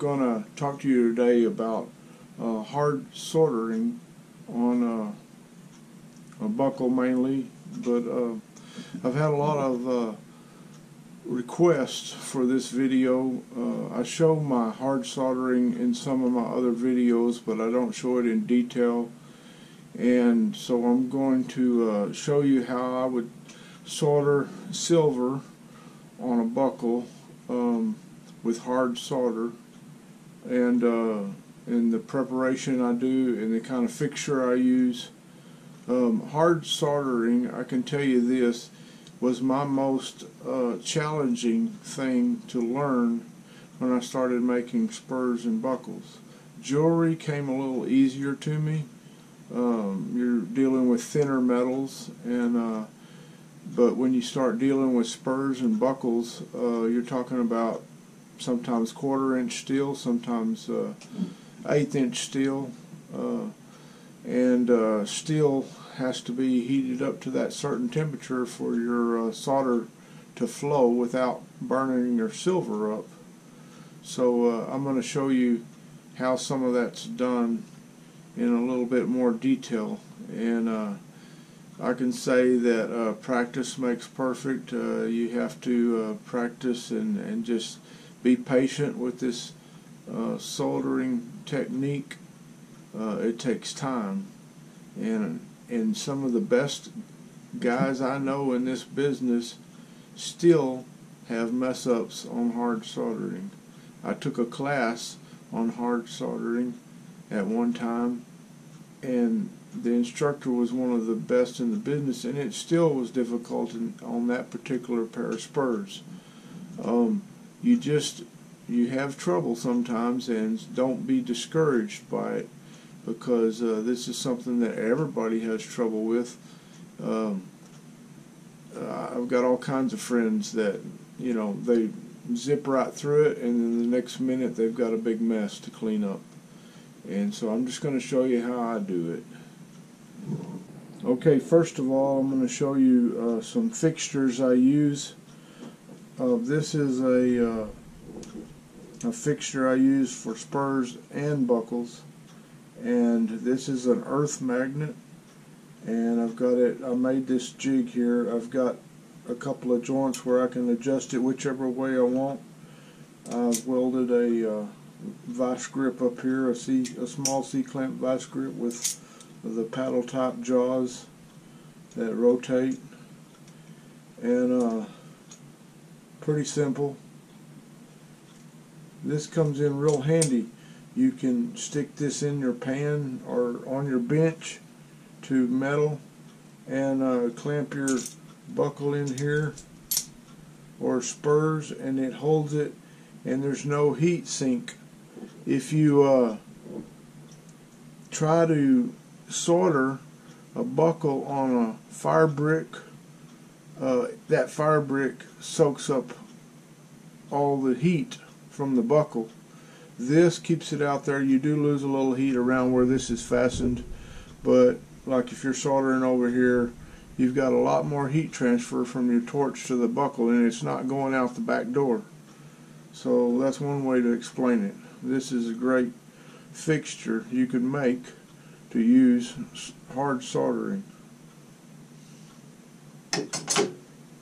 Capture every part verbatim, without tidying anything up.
going to talk to you today about uh, hard soldering on uh, a buckle mainly, but uh, I've had a lot of uh, requests for this video. Uh, I show my hard soldering in some of my other videos, but I don't show it in detail, and so I'm going to uh, show you how I would solder silver on a buckle um, with hard solder, and uh, in the preparation I do and the kind of fixture I use. Um, hard soldering, I can tell you this, was my most uh, challenging thing to learn when I started making spurs and buckles. Jewelry came a little easier to me. Um, you're dealing with thinner metals, and uh, but when you start dealing with spurs and buckles, uh, you're talking about sometimes quarter inch steel, sometimes uh, eighth inch steel, uh, and uh, steel has to be heated up to that certain temperature for your uh, solder to flow without burning your silver up. So uh, I'm going to show you how some of that's done in a little bit more detail, and uh, I can say that uh, practice makes perfect. Uh, you have to uh, practice and, and just be patient with this uh, soldering technique. Uh, it takes time, and and some of the best guys I know in this business still have mess ups on hard soldering. I took a class on hard soldering at one time, and the instructor was one of the best in the business, and it still was difficult in, on that particular pair of spurs. Um, you just you have trouble sometimes, and don't be discouraged by it, because uh, this is something that everybody has trouble with. Um, uh, I've got all kinds of friends that, you know, they zip right through it, and then the next minute they've got a big mess to clean up. And so I'm just going to show you how I do it. Okay, first of all, I'm going to show you uh, some fixtures I use. Uh, this is a, uh, a fixture I use for spurs and buckles, and this is an earth magnet, and I've got it, I made this jig here. I've got a couple of joints where I can adjust it whichever way I want. I've welded a uh, vice grip up here, a, C, a small C-clamp vice grip with the paddle type jaws that rotate, and uh, pretty simple. This comes in real handy. You can stick this in your pan or on your bench to metal, and uh, clamp your buckle in here or spurs, and it holds it, and there's no heat sink. If you uh, try to solder a buckle on a fire brick, uh, that fire brick soaks up all the heat from the buckle. This keeps it out there. You do lose a little heat around where this is fastened, but like if you're soldering over here, you've got a lot more heat transfer from your torch to the buckle, and it's not going out the back door. So that's one way to explain it. This is a great fixture you could make to use hard soldering. The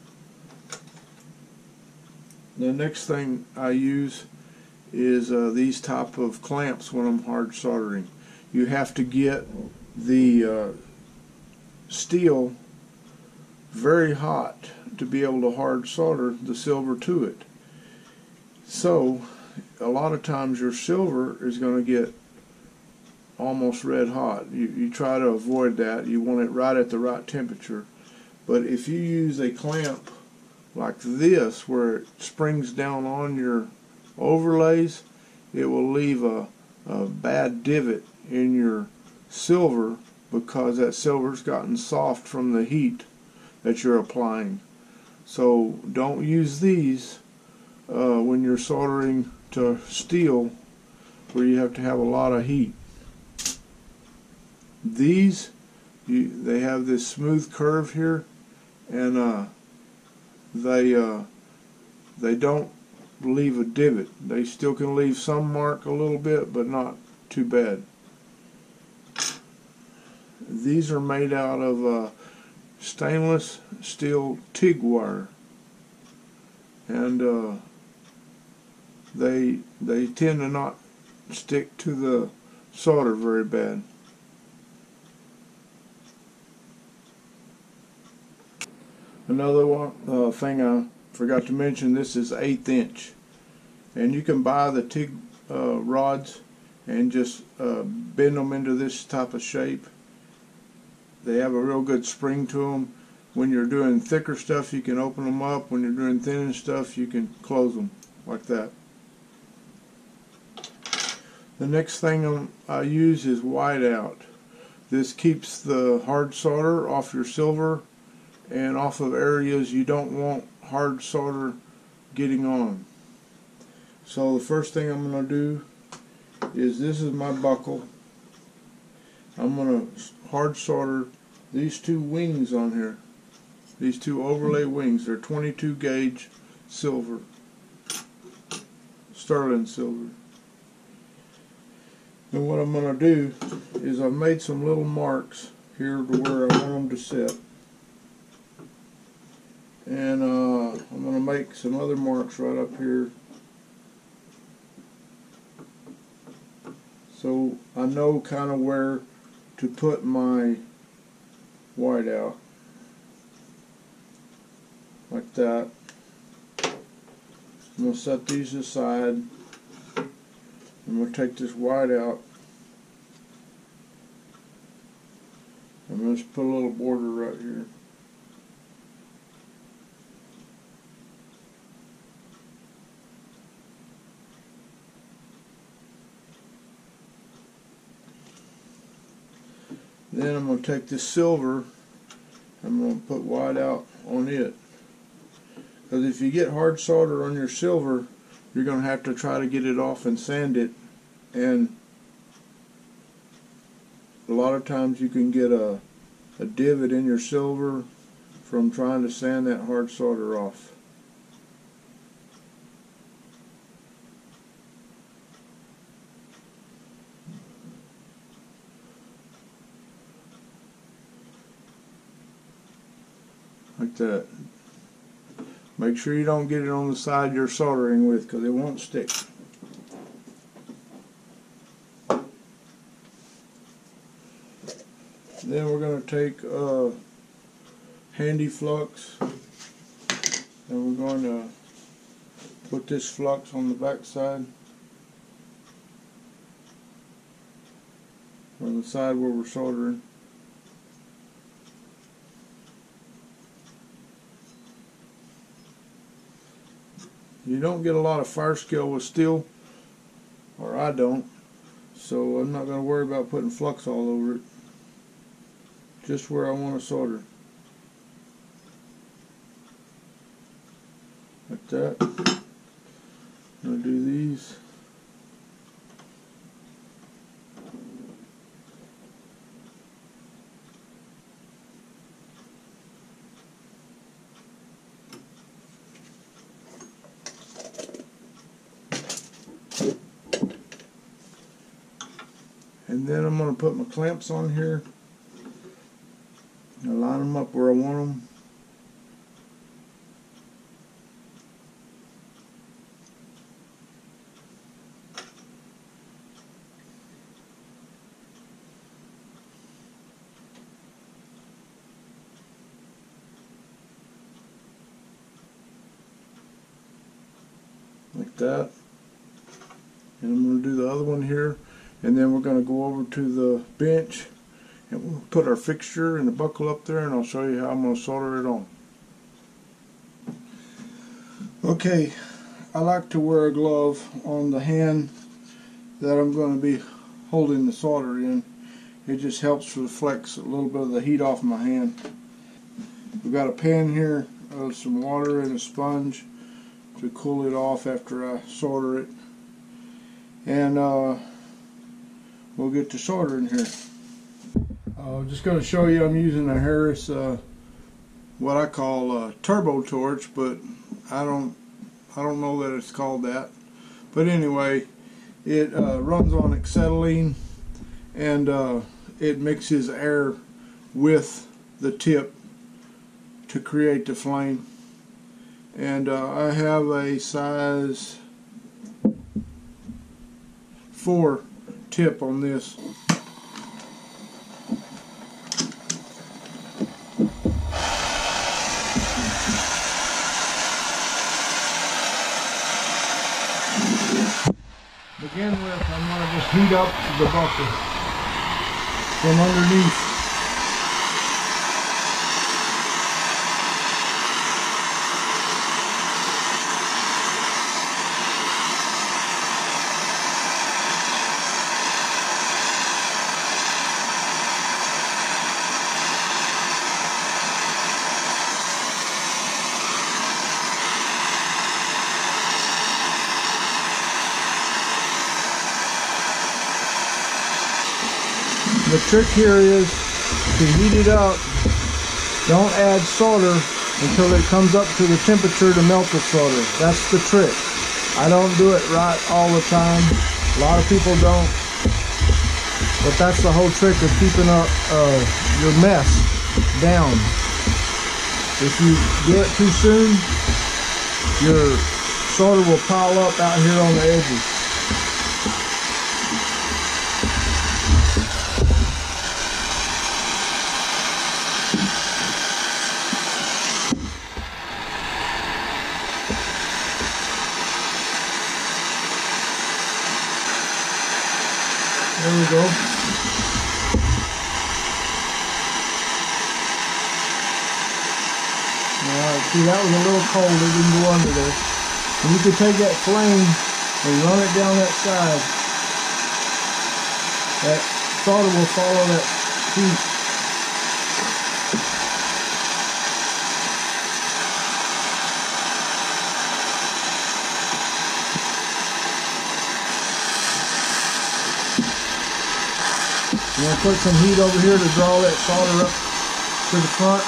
next thing I use is uh, these type of clamps when I'm hard soldering. You have to get the uh, steel very hot to be able to hard solder the silver to it. So a lot of times your silver is going to get almost red hot. You, you try to avoid that. You want it right at the right temperature. But if you use a clamp like this where it springs down on your overlays, it will leave a, a bad divot in your silver, because that silver's gotten soft from the heat that you're applying. So don't use these uh, when you're soldering to steel where you have to have a lot of heat. These, you, they have this smooth curve here, and uh, they uh, they don't leave a divot. They still can leave some mark a little bit, but not too bad. These are made out of uh, stainless steel TIG wire, and uh, they they tend to not stick to the solder very bad. Another one uh, thing I forgot to mention, this is eighth inch, and you can buy the TIG uh, rods and just uh, bend them into this type of shape. They have a real good spring to them. When you're doing thicker stuff, you can open them up. When you're doing thinner stuff, you can close them like that. The next thing I use is whiteout. This keeps the hard solder off your silver and off of areas you don't want hard solder getting on. So the first thing I'm going to do is, this is my buckle. I'm going to hard solder these two wings on here. These two overlay wings. They're twenty-two gauge silver, sterling silver. And what I'm going to do is, I've made some little marks here to where I want them to sit. And uh, I'm going to make some other marks right up here, so I know kind of where to put my whiteout, like that. I'm going to set these aside. I'm going to take this whiteout. I'm going to just put a little border right here. Then I'm going to take this silver, I'm going to put whiteout on it. Because if you get hard solder on your silver, you're going to have to try to get it off and sand it. And a lot of times you can get a, a divot in your silver from trying to sand that hard solder off. Like that. Make sure you don't get it on the side you're soldering with, because it won't stick. Then we're going to take uh, handy flux, and we're going to put this flux on the back side, on the side where we're soldering. You don't get a lot of fire skill with steel, or I don't, so I'm not going to worry about putting flux all over it. Just where I want to solder. Like that. I'm going to do these. And then I'm going to put my clamps on here. I'll line them up where I want them. Like that. And I'm going to do the other one here. And then we're going to go over to the bench and we'll put our fixture and the buckle up there, and I'll show you how I'm going to solder it on. Okay, I like to wear a glove on the hand that I'm going to be holding the solder in. It just helps to flex a little bit of the heat off my hand. We've got a pan here, uh, some water and a sponge to cool it off after I solder it. And uh, we'll get to soldering here. I'm uh, just going to show you I'm using a Harris, uh, what I call a turbo torch, but I don't, I don't know that it's called that. But anyway, it uh, runs on acetylene, and uh, it mixes air with the tip to create the flame. And uh, I have a size four tip on this. Begin with, I'm going to just heat up the buckle from underneath. The trick here is to heat it up. Don't add solder until it comes up to the temperature to melt the solder. That's the trick. I don't do it right all the time. A lot of people don't. But that's the whole trick of keeping up uh, your mess down. If you do it too soon, your solder will pile up out here on the edges. There we go. Alright, see, that was a little cold, it didn't go under there. And you can take that flame and run it down that side. That solder will follow that heat. I'm going to put some heat over here to draw that solder up to the front.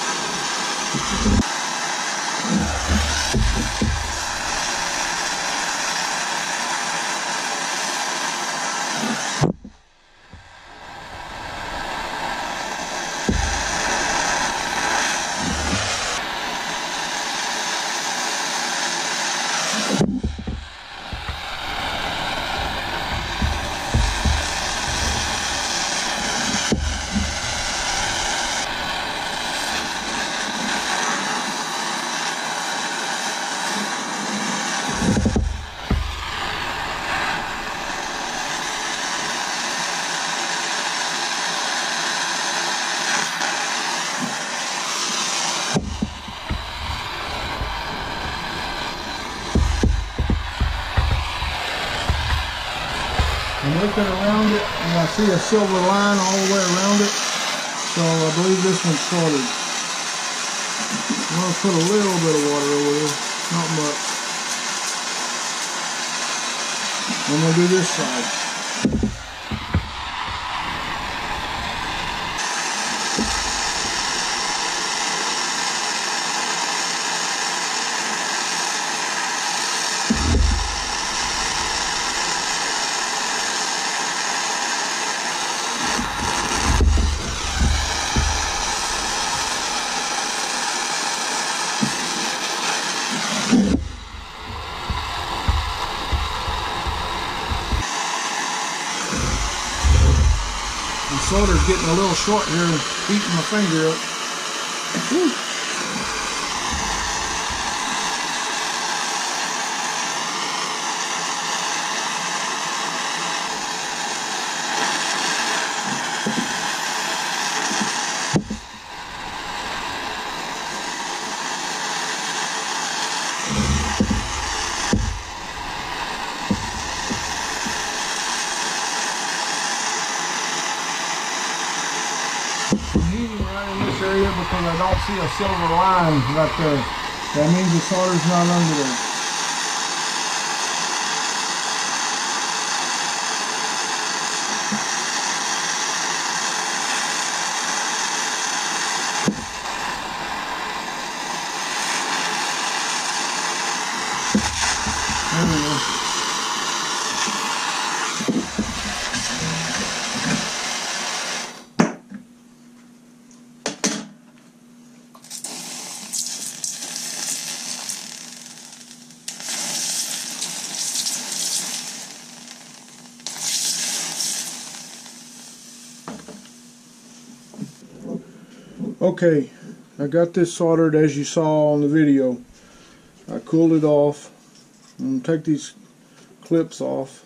I'm looking around it and I see a silver line all the way around it, so I believe this one's soldered. I'm going to put a little bit of water over there, not much. I'm going to do this side. The solder's getting a little short here and eating my finger up. Whew. Area because I don't see a silver line right there. That means the solder's not under there. Okay, I got this soldered as you saw on the video. I cooled it off. I'm going to take these clips off.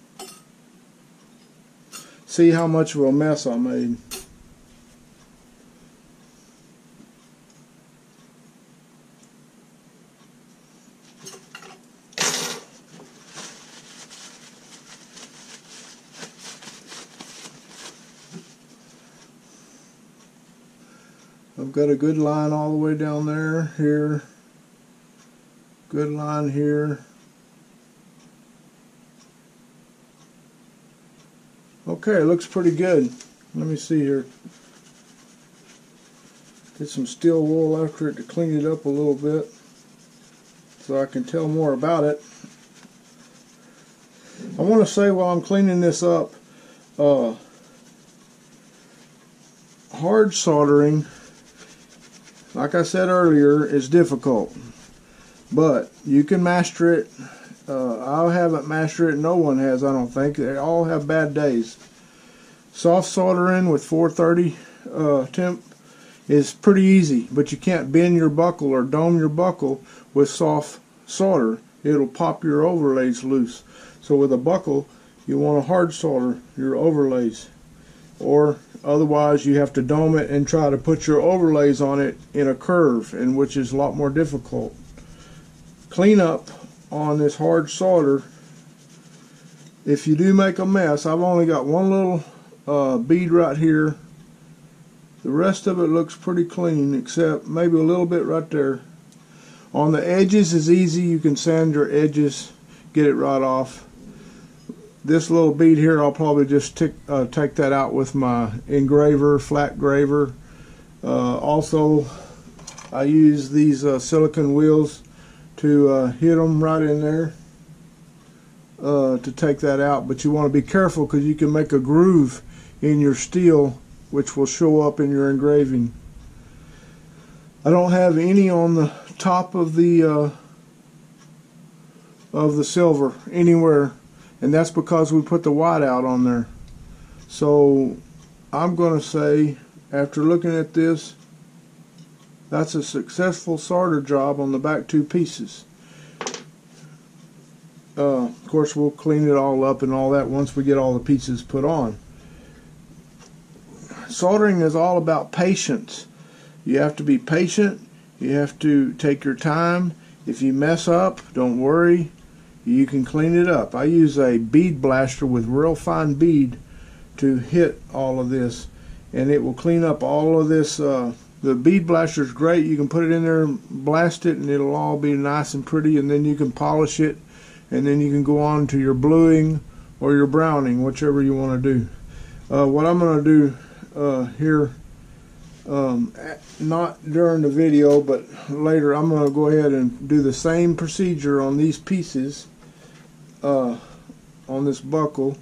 See how much of a mess I made. I've got a good line all the way down there, here. Good line here. Okay, it looks pretty good. Let me see here. Get some steel wool after it to clean it up a little bit so I can tell more about it. I want to say while I'm cleaning this up, uh, hard soldering, like I said earlier, is difficult, but you can master it. Uh, I haven't mastered it. No one has, I don't think. They all have bad days. Soft soldering with four thirty uh, temp is pretty easy, but you can't bend your buckle or dome your buckle with soft solder. It'll pop your overlays loose. So with a buckle, you want to hard solder your overlays, or otherwise you have to dome it and try to put your overlays on it in a curve, and which is a lot more difficult. Cleanup on this hard solder, if you do make a mess, I've only got one little uh, bead right here. The rest of it looks pretty clean, except maybe a little bit right there. On the edges is easy. You can sand your edges, get it right off. This little bead here, I'll probably just tick, uh, take that out with my engraver, flat graver. Uh, also, I use these uh, silicone wheels to uh, hit them right in there uh, to take that out. But you want to be careful because you can make a groove in your steel, which will show up in your engraving. I don't have any on the top of the uh, of the silver anywhere. And that's because we put the white out on there. So I'm going to say, after looking at this, that's a successful solder job on the back two pieces. Uh, of course, we'll clean it all up and all that once we get all the pieces put on. Soldering is all about patience. You have to be patient. You have to take your time. If you mess up, don't worry. You can clean it up. I use a bead blaster with real fine bead to hit all of this, and it will clean up all of this. Uh, the bead blaster is great. You can put it in there and blast it, and it'll all be nice and pretty, and then you can polish it, and then you can go on to your bluing or your browning, whichever you want to do. Uh, what I'm going to do uh, here, um, not during the video, but later, I'm going to go ahead and do the same procedure on these pieces. Uh, on this buckle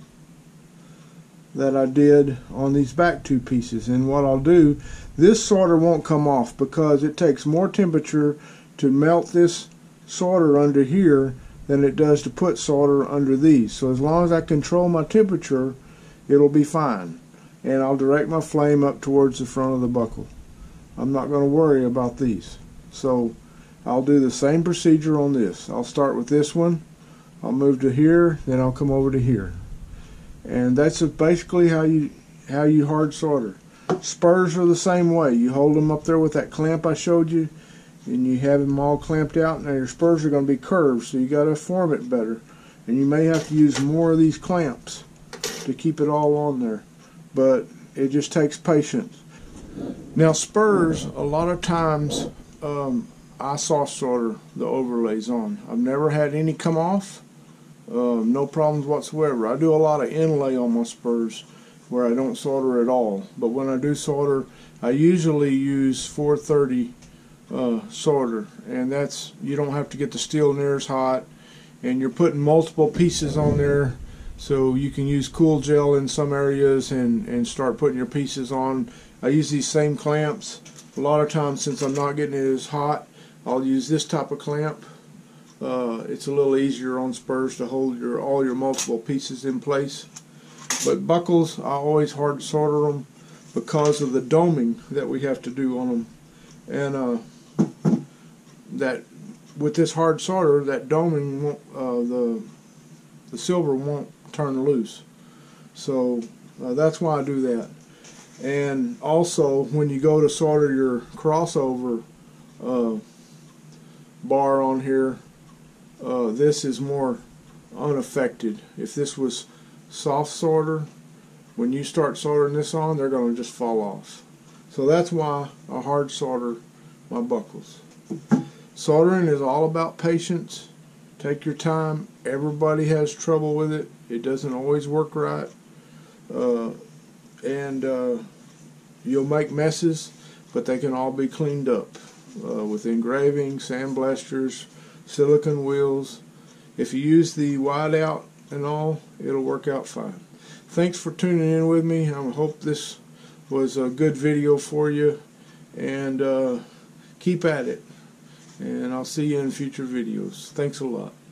that I did on these back two pieces. And what I'll do, this solder won't come off because it takes more temperature to melt this solder under here than it does to put solder under these. So as long as I control my temperature, it'll be fine. And I'll direct my flame up towards the front of the buckle. I'm not going to worry about these. So I'll do the same procedure on this. I'll start with this one. I'll move to here, then I'll come over to here, and that's basically how you how you hard solder. Spurs are the same way. You hold them up there with that clamp I showed you, and you have them all clamped out. Now your spurs are going to be curved, so you got to form it better, and you may have to use more of these clamps to keep it all on there. But it just takes patience. Now spurs, a lot of times um, I soft solder the overlays on. I've never had any come off. Uh, no problems whatsoever. I do a lot of inlay on my spurs where I don't solder at all. But when I do solder, I usually use four thirty uh, solder, and that's, you don't have to get the steel near as hot, and you're putting multiple pieces on there, so you can use cool gel in some areas and, and start putting your pieces on. I use these same clamps. A lot of times, since I'm not getting it as hot, I'll use this type of clamp. Uh, it's a little easier on spurs to hold your all your multiple pieces in place. But buckles, I always hard solder them. because of the doming that we have to do on them. And uh, that with this hard solder, that doming won't, uh, the the silver won't turn loose. So uh, that's why I do that. And also, when you go to solder your crossover uh, bar on here, uh, this is more unaffected. If this was soft solder, when you start soldering this on, they're going to just fall off. So that's why I hard solder my buckles. Soldering is all about patience. Take your time. Everybody has trouble with it. It doesn't always work right. Uh, and uh, you'll make messes, but they can all be cleaned up uh, with engraving, sandblasters, silicone wheels. If you use the whiteout and all, it'll work out fine. Thanks for tuning in with me. I hope this was a good video for you, and uh, keep at it. And I'll see you in future videos. Thanks a lot.